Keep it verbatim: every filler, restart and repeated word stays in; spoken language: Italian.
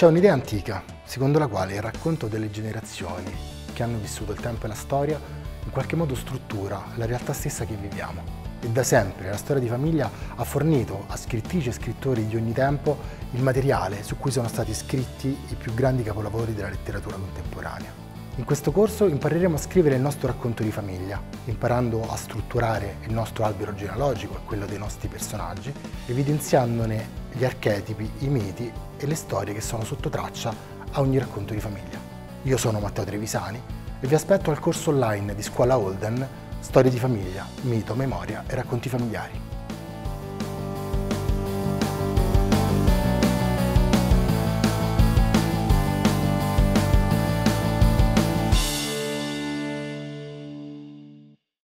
C'è un'idea antica, secondo la quale il racconto delle generazioni che hanno vissuto il tempo e la storia in qualche modo struttura la realtà stessa che viviamo. E da sempre la storia di famiglia ha fornito a scrittrici e scrittori di ogni tempo il materiale su cui sono stati scritti i più grandi capolavori della letteratura contemporanea. In questo corso impareremo a scrivere il nostro racconto di famiglia, imparando a strutturare il nostro albero genealogico e quello dei nostri personaggi, evidenziandone gli archetipi, i miti e le storie che sono sotto traccia a ogni racconto di famiglia. Io sono Matteo Trevisani e vi aspetto al corso online di Scuola Holden Storie di famiglia, mito, memoria e racconti familiari.